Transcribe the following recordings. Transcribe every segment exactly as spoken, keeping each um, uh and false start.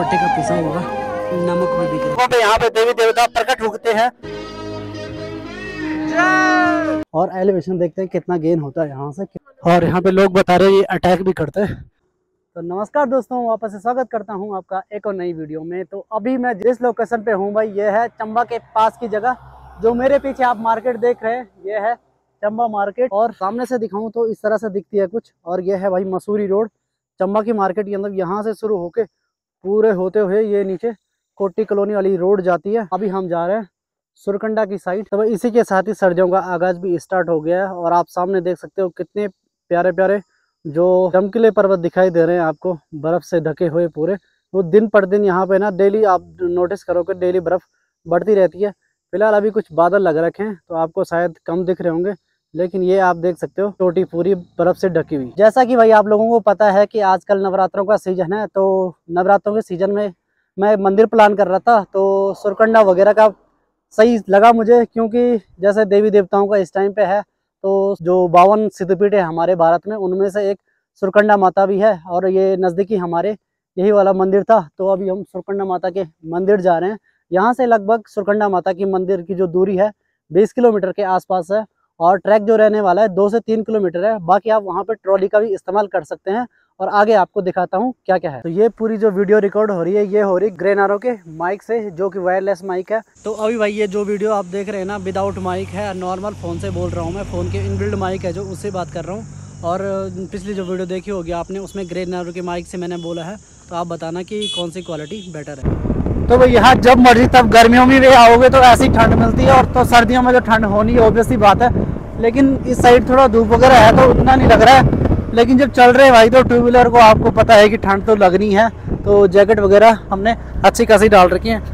पट्टे का पिसा हुआ नमक भी बिक रहा है। यहाँ पे देवी देवता प्रकट होते हैं और एलिवेशन देखते हैं कितना गेन होता है यहाँ से। और यहाँ पे लोग बता रहे हैं ये अटैक भी करते हैं। तो नमस्कार दोस्तों, वापस से स्वागत करता हूँ आपका एक और नई वीडियो में। तो अभी मैं जिस लोकेशन पे हूँ भाई, ये है चंबा के पास की जगह। जो मेरे पीछे आप मार्केट देख रहे हैं ये है चंबा मार्केट, और सामने से दिखाऊं तो इस तरह से दिखती है कुछ। और ये है भाई मसूरी रोड, चंबा की मार्केट के अंदर। यहाँ से शुरू होके पूरे होते हुए ये नीचे कोटी कॉलोनी वाली रोड जाती है। अभी हम जा रहे हैं सुरकंडा की साइड। तो इसी के साथ ही सर्दियों का आगाज भी स्टार्ट हो गया है। और आप सामने देख सकते हो कितने प्यारे प्यारे जो चमकीले पर्वत दिखाई दे रहे हैं आपको, बर्फ से ढके हुए पूरे। वो दिन पर दिन यहाँ पे ना डेली आप नोटिस करोगे डेली बर्फ बढ़ती रहती है। फिलहाल अभी कुछ बादल लग रखे हैं तो आपको शायद कम दिख रहे होंगे, लेकिन ये आप देख सकते हो चोटी पूरी बर्फ से ढकी हुई। जैसा कि भाई आप लोगों को पता है कि आजकल नवरात्रों का सीजन है, तो नवरात्रों के सीजन में मैं मंदिर प्लान कर रहा था। तो सुरकंडा वगैरह का सही लगा मुझे, क्योंकि जैसे देवी देवताओं का इस टाइम पे है, तो जो बावन सिद्धपीठ है हमारे भारत में, उनमें से एक सुरकंडा माता भी है। और ये नज़दीकी हमारे यही वाला मंदिर था। तो अभी हम सुरकंडा माता के मंदिर जा रहे हैं। यहाँ से लगभग सुरकंडा माता की मंदिर की जो दूरी है बीस किलोमीटर के आसपास है। और ट्रैक जो रहने वाला है दो से तीन किलोमीटर है। बाकी आप वहाँ पे ट्रॉली का भी इस्तेमाल कर सकते हैं। और आगे आपको दिखाता हूँ क्या क्या है। तो ये पूरी जो वीडियो रिकॉर्ड हो रही है ये हो रही है ग्रेनारो के माइक से, जो कि वायरलेस माइक है। तो अभी भाई ये जो वीडियो आप देख रहे हैं ना, विदाउट माइक है, नॉर्मल फ़ोन से बोल रहा हूँ मैं। फ़ोन के इनबिल्ड माइक है जो, उससे बात कर रहा हूँ। और पिछली जो वीडियो देखी होगी आपने, उसमें ग्रेनारो के माइक से मैंने बोला है। तो आप बताना कि कौन सी क्वालिटी बेटर है। तो भाई यहाँ जब मर्जी तब गर्मियों में भी आओगे तो ऐसी ठंड मिलती है, और तो सर्दियों में तो ठंड होनी है ऑब्वियसली बात है। लेकिन इस साइड थोड़ा धूप वगैरह है तो उतना नहीं लग रहा है। लेकिन जब चल रहे हैं भाई तो टू व्हीलर को आपको पता है कि ठंड तो लगनी है। तो जैकेट वगैरह हमने अच्छी खासी डाल रखी है।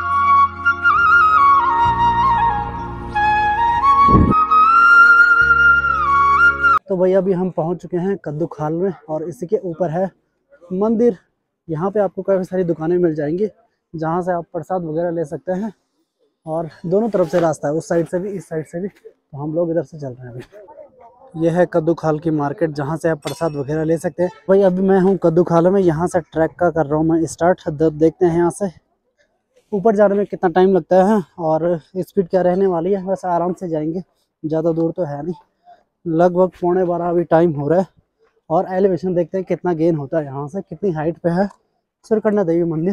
तो भाई अभी हम पहुंच चुके हैं कद्दू खाल में, और इसी के ऊपर है मंदिर। यहाँ पे आपको काफ़ी सारी दुकानें मिल जाएंगी जहाँ से आप प्रसाद वगैरह ले सकते हैं। और दोनों तरफ से रास्ता है, उस साइड से भी इस साइड से भी। तो हम लोग इधर से चल रहे हैं अभी। यह है कद्दू खाल की मार्केट, जहाँ से आप प्रसाद वगैरह ले सकते हैं। भाई अभी मैं हूँ कद्दू खाल में, यहाँ से ट्रैक का कर रहा हूँ मैं स्टार्ट। अब देखते हैं यहाँ से ऊपर जाने में कितना टाइम लगता है और स्पीड क्या रहने वाली है। वैसे आराम से जाएंगे, ज़्यादा दूर तो है नहीं। लगभग पौने बारह अभी टाइम हो रहा है। और एलिवेशन देखते हैं कितना गेन होता है यहाँ से, कितनी हाइट पे है सुरकंडा देवी मंदिर।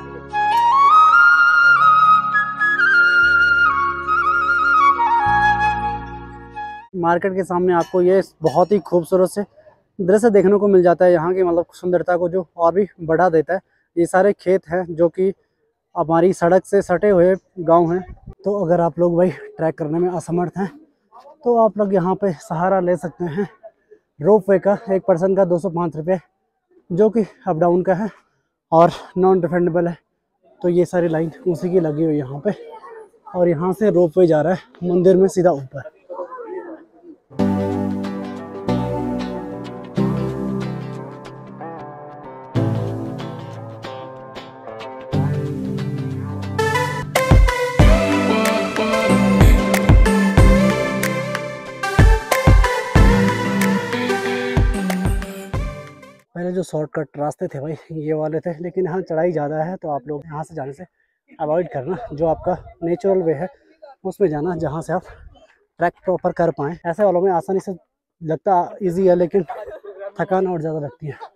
मार्केट के सामने आपको ये बहुत ही खूबसूरत से दृश्य देखने को मिल जाता है। यहाँ की मतलब सुंदरता को जो और भी बढ़ा देता है। ये सारे खेत हैं जो कि हमारी सड़क से सटे हुए गांव हैं। तो अगर आप लोग भाई ट्रैक करने में असमर्थ हैं तो आप लोग यहाँ पे सहारा ले सकते हैं रोप वे का। एक पर्सन का दो सौ पाँच रुपये, जो कि अप डाउन का है और नॉन रिफंडेबल है। तो ये सारी लाइन उसी की लगी हुई यहाँ पे। और यहाँ से रोप वे जा रहा है मंदिर में सीधा ऊपर। पहले जो शॉर्टकट रास्ते थे भाई ये वाले थे, लेकिन यहाँ चढ़ाई ज़्यादा है। तो आप लोग यहाँ से जाने से अवॉइड करना, जो आपका नेचुरल वे है उसमें जाना, जहाँ से आप ट्रैक प्रॉपर कर पाएँ। ऐसे वालों में आसानी से लगता इजी है, लेकिन थकान और ज़्यादा लगती है।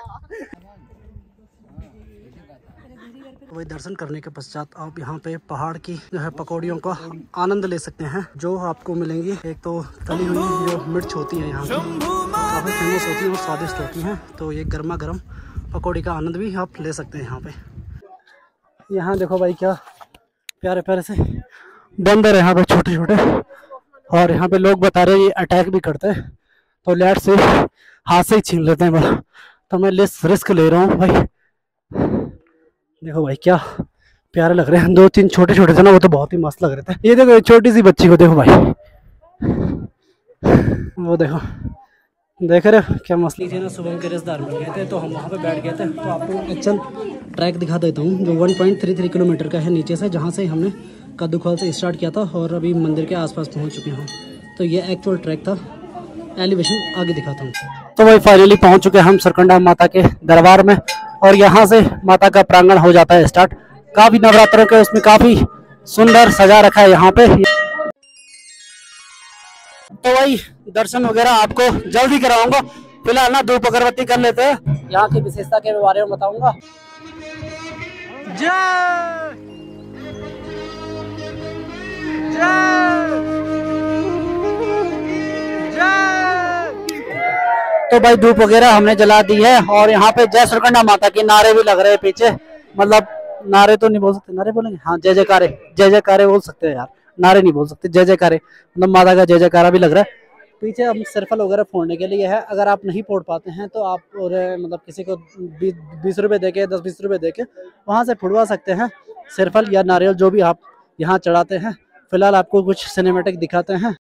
तो भाई दर्शन करने के पश्चात आप यहाँ पे पहाड़ की जो है पकौड़ियों का आनंद ले सकते हैं, जो आपको मिलेंगी। एक तो तली हुई जो मिर्च होती है यहाँ की काफ़ी फेमस होती है और स्वादिष्ट होती हैं। तो ये गर्मा गर्म पकौड़ी का आनंद भी आप ले सकते हैं यहाँ पे। यहाँ देखो भाई क्या प्यारे प्यारे से बंदर है यहाँ पे, छोटे छोटे। और यहाँ पे लोग बता रहे हैं ये अटैक भी करते हैं, तो लेट से हाथ से ही छीन लेते हैं बड़ा। तो मैं रिस्क ले रहा हूँ भाई। देखो भाई क्या प्यारे लग रहे हैं। दो तीन छोटे छोटे थे ना, वो तो बहुत ही मस्त लग रहे थे। ये देखो छोटी सी बच्ची को देखो भाई, वो देखो, देख रहे हो क्या मस्त। नीचे ना सुबह के रिश्तेदार मिल गए थे तो हम वहाँ पे बैठ गए थे। तो आपको एक्चुअल ट्रैक दिखा देता हूँ जो one point three three kilometre का है नीचे से, जहाँ से हमने कद्दू खाल से स्टार्ट किया था और अभी मंदिर के आसपास पहुँच चुके हैं। तो ये एक्चुअल ट्रैक था। एलिवेशन आगे दिखाता हूँ। तो भाई फाइनली पहुँच चुके हैं हम सुरकंडा माता के दरबार में। और यहाँ से माता का प्रांगण हो जाता है स्टार्ट। काफी नवरात्रों के उसमें काफी सुंदर सजा रखा है यहाँ पे। तो वही दर्शन वगैरह आपको जल्दी कराऊंगा। फिलहाल ना धूप अगरबत्ती कर लेते हैं, यहाँ की विशेषता के बारे में बताऊंगा। जय जय। तो भाई धूप वगैरह हमने जला दी है और यहाँ पे जय सुरकंडा माता के नारे भी लग रहे हैं पीछे। मतलब नारे तो नहीं बोल सकते, नारे बोलेंगे हाँ, जय जयकारे, जय जयकारे बोल सकते हैं यार, नारे नहीं बोल सकते, जय जयकारे। मतलब माता का जय जयकारा भी लग रहा है पीछे। हम सिरफल वगैरह फोड़ने के लिए है, अगर आप नहीं फोड़ पाते हैं तो आप और मतलब किसी को बीस रुपए दे के, दस बीस रुपए दे के वहाँ से फुड़वा सकते हैं सिरफल या नारियल, जो भी आप यहाँ चढ़ाते हैं। फिलहाल आपको कुछ सिनेमेटिक दिखाते हैं।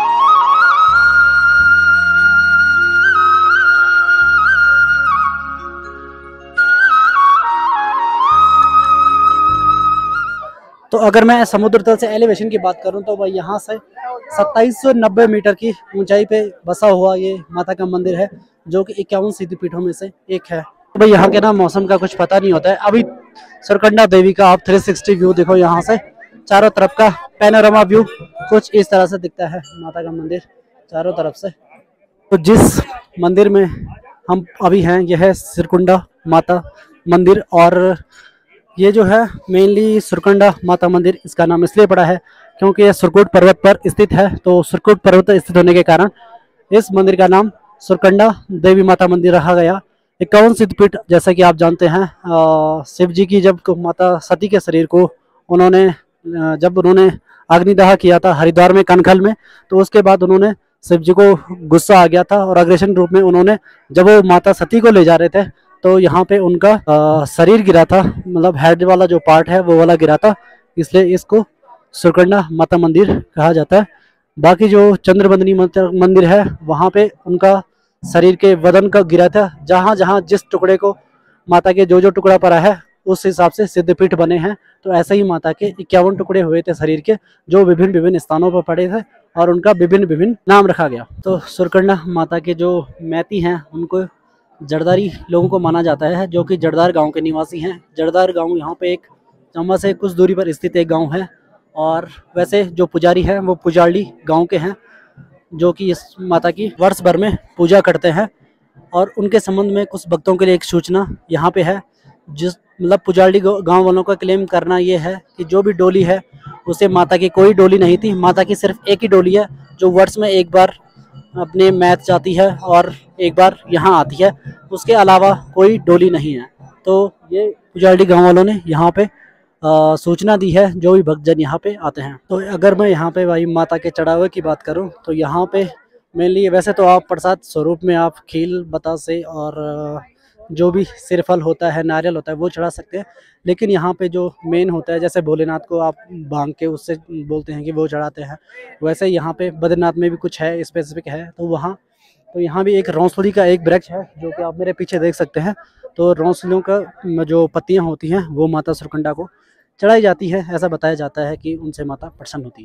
तो अगर मैं समुद्र तल से एलिवेशन की बात करूं तो भाई यहाँ से सत्ताईस सौ नब्बे मीटर की ऊंचाई पे बसा हुआ ये माता का मंदिर है, जो कि इक्यावन सिद्धपीठों में से एक है। तो भाई यहाँ के ना मौसम का कुछ पता नहीं होता है। अभी सुरकंडा देवी का आप तीन सौ साठ व्यू देखो, यहाँ से चारों तरफ का पैनोरामा व्यू कुछ इस तरह से दिखता है माता का मंदिर चारों तरफ से। तो जिस मंदिर में हम अभी हैं यह है सुरकंडा माता मंदिर, और ये जो है मेनली सुरकंडा माता मंदिर इसका नाम इसलिए पड़ा है क्योंकि यह सुरकोट पर्वत पर स्थित है। तो सुरकोट पर्वत पर स्थित होने के कारण इस मंदिर का नाम सुरकंडा देवी माता मंदिर रखा गया। इक्यावन सिद्धपीठ जैसा कि आप जानते हैं, शिव जी की जब माता सती के शरीर को उन्होंने जब उन्होंने अग्निदाह किया था हरिद्वार में कनखल में, तो उसके बाद उन्होंने शिव जी को गुस्सा आ गया था और अग्रेशन रूप में उन्होंने जब वो माता सती को ले जा रहे थे तो यहाँ पे उनका आ, शरीर गिरा था, मतलब हेड वाला जो पार्ट है वो वाला गिरा था, इसलिए इसको सुरकंडा माता मंदिर कहा जाता है। बाकी जो चंद्रबंदनी मंदिर है वहाँ पे उनका शरीर के वदन का गिरा था, जहाँ जहाँ जिस टुकड़े को माता के जो जो टुकड़ा पड़ा है उस हिसाब से सिद्धपीठ बने हैं। तो ऐसे ही माता के इक्यावन टुकड़े हुए थे शरीर के, जो विभिन्न विभिन्न स्थानों पर पड़े थे और उनका विभिन्न विभिन्न नाम रखा गया। तो सुरकंडा माता के जो मैती हैं उनको जड़दारी लोगों को माना जाता है, जो कि जड़दार गांव के निवासी हैं। जड़दार गांव यहाँ पे एक चंबा से कुछ दूरी पर स्थित एक गांव है, और वैसे जो पुजारी हैं वो पुजारली गांव के हैं, जो कि इस माता की वर्ष भर में पूजा करते हैं। और उनके संबंध में कुछ भक्तों के लिए एक सूचना यहाँ पे है। जिस मतलब पुजारली गांव वालों का क्लेम करना ये है कि जो भी डोली है उसे माता की कोई डोली नहीं थी, माता की सिर्फ एक ही डोली है जो वर्ष में एक बार अपने मैत जाती है और एक बार यहाँ आती है, उसके अलावा कोई डोली नहीं है। तो ये पुजारली गांव वालों ने यहाँ पे आ, सूचना दी है जो भी भक्तजन यहाँ पे आते हैं। तो अगर मैं यहाँ पे भाई माता के चढ़ावे की बात करूँ तो यहाँ पे मेनली वैसे तो आप प्रसाद स्वरूप में आप खील बतासे और जो भी सिरफल होता है नारियल होता है वो चढ़ा सकते हैं, लेकिन यहाँ पे जो मेन होता है जैसे भोलेनाथ को आप भांग के उससे बोलते हैं कि वो चढ़ाते हैं, वैसे यहाँ पे बद्रीनाथ में भी कुछ है स्पेसिफिक है। तो वहाँ तो यहाँ भी एक रौंसली का एक वृक्ष है जो कि आप मेरे पीछे देख सकते हैं। तो रौंसलियों का जो पत्तियाँ होती हैं वो माता सुरकंडा को चढ़ाई जाती है, ऐसा बताया जाता है कि उनसे माता प्रसन्न होती है।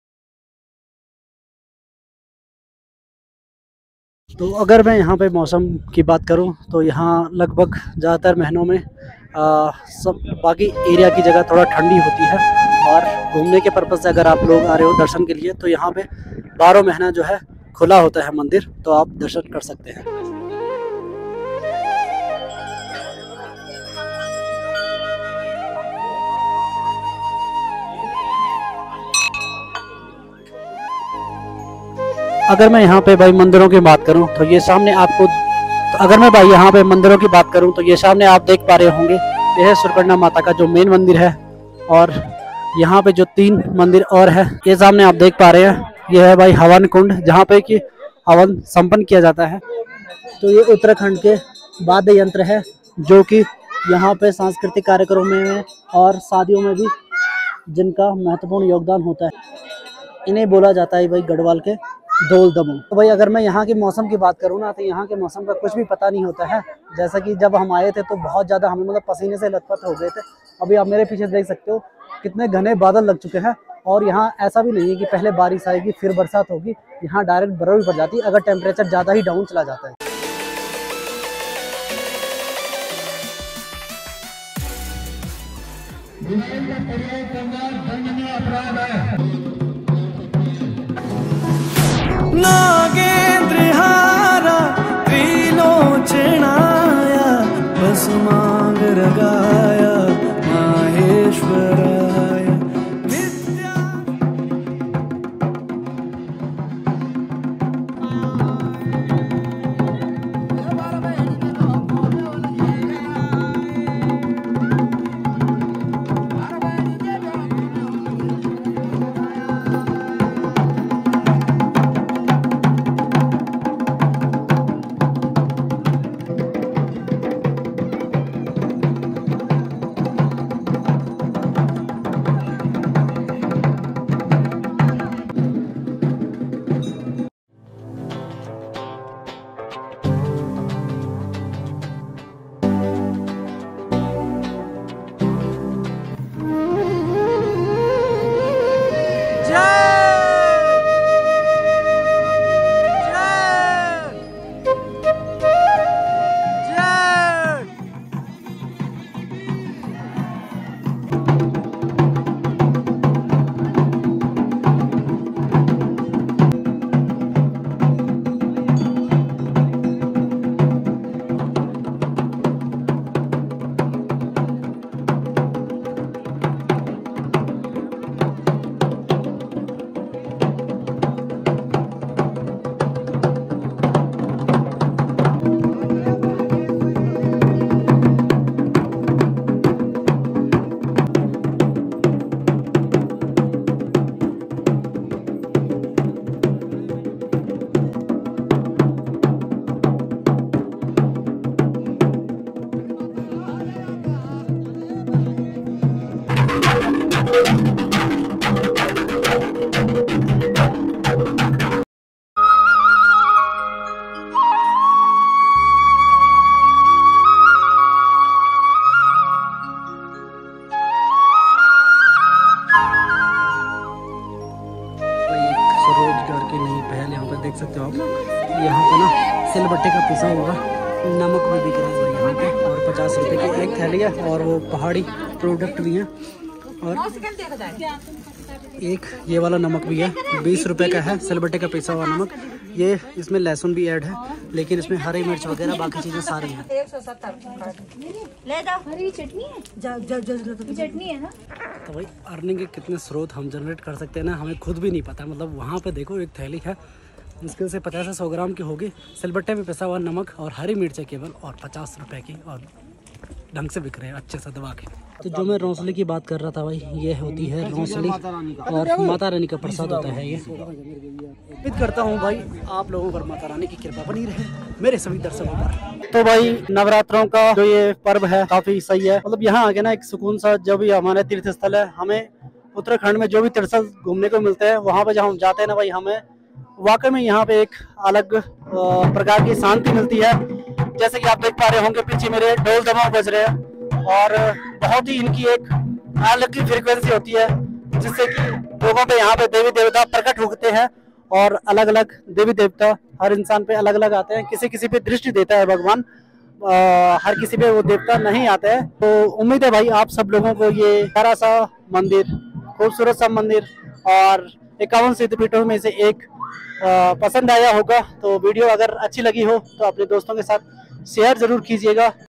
तो अगर मैं यहाँ पे मौसम की बात करूँ तो यहाँ लगभग ज़्यादातर महीनों में आ, सब बाकी एरिया की जगह थोड़ा ठंडी होती है, और घूमने के पर्पज़ से अगर आप लोग आ रहे हो दर्शन के लिए तो यहाँ पे बारह महीना जो है खुला होता है मंदिर, तो आप दर्शन कर सकते हैं। अगर मैं यहाँ पे भाई मंदिरों की बात करूँ तो ये सामने आपको तो अगर मैं भाई यहाँ पे मंदिरों की बात करूँ तो ये सामने आप देख पा रहे होंगे, यह है सुरकंडा माता का जो मेन मंदिर है। और यहाँ पे जो तीन मंदिर और है ये सामने आप देख पा रहे हैं, यह है भाई हवन कुंड, जहाँ पे कि हवन संपन्न किया जाता है। तो ये उत्तराखंड के वाद्य यंत्र है जो कि यहाँ पे सांस्कृतिक कार्यक्रमों में और शादियों में भी जिनका महत्वपूर्ण योगदान होता है, इन्हें बोला जाता है भाई गढ़वाल के ढोल दमन। तो भाई अगर मैं यहाँ के मौसम की बात करूँ ना तो यहाँ के मौसम का कुछ भी पता नहीं होता है। जैसा कि जब हम आए थे तो बहुत ज़्यादा हमें मतलब पसीने से लथपथ हो गए थे। अभी आप मेरे पीछे देख सकते हो कितने घने बादल लग चुके हैं, और यहाँ ऐसा भी नहीं है कि पहले बारिश आएगी फिर बरसात होगी, यहाँ डायरेक्ट बर्फ भी पड़ जाती है अगर टेम्परेचर ज़्यादा ही डाउन चला जाता है। नागेंद्रहारा त्रिलोचनाया भस्मांग रगाया माहेश्वराय विद्या। देख सकते हो आप, यहाँ पे ना सिलबट्टे का पिसा हुआ नमक भी बिक रहा है यहाँ पे, और पचास रुपए की एक थैली है, और वो पहाड़ी प्रोडक्ट भी हैं, और एक ये वाला नमक भी है, बीस रुपए का है सिलबट्टे का पिसा हुआ नमक। ये इसमें लहसुन भी ऐड है, लेकिन इसमें हरी मिर्च वगैरह बाकी चीजें सारी हैं। एक सौ सत्तर ले जाओ। हरी चटनी है, चटनी है ना। तो भाई अर्निंग के कितने स्रोत हम जनरेट कर सकते हैं ना, हमें खुद भी नहीं पता। मतलब वहाँ पे देखो एक थैली है, मुश्किल से पचास से सौ ग्राम की होगी, सिलबट्टे में पिसा हुआ नमक और हरी मिर्चें केवल, और पचास रुपए की, और ढंग से बिक रहे हैं अच्छे से दबा के। तो जो मैं रौंसली की बात कर रहा था भाई, ये होती है रौंसली, और माता रानी का प्रसाद होता है ये। उम्मीद करता हूँ भाई आप लोगों पर माता रानी की कृपा बनी रहे मेरे सभी दर्शकों पर। तो भाई नवरात्रों का जो ये पर्व है काफी सही है, मतलब यहाँ आके ना एक सुकून सा, जो भी हमारे तीर्थ स्थल है, हमें उत्तराखंड में जो भी तीर्थ घूमने को मिलते हैं, वहाँ पे जब हम जाते हैं ना भाई, हमें वाकई में यहाँ पे एक अलग प्रकार की शांति मिलती है। जैसे कि आप देख पा रहे होंगे पीछे मेरे ढोल दमाऊ बज रहे हैं, और बहुत ही इनकी एक अलग की फ्रीक्वेंसी होती है, जिससे कि लोगों पे यहाँ पे देवी देवता प्रकट होते हैं, और अलग अलग देवी देवता हर इंसान पे अलग अलग आते हैं। किसी किसी पे दृष्टि देता है भगवान, आ, हर किसी पे वो देवता नहीं आते हैं। तो उम्मीद है भाई आप सब लोगों को ये प्यारा सा मंदिर, खूबसूरत सा मंदिर और इक्यावन सिद्धपीठों में से एक आ, पसंद आया होगा। तो वीडियो अगर अच्छी लगी हो तो अपने दोस्तों के साथ शेयर जरूर कीजिएगा।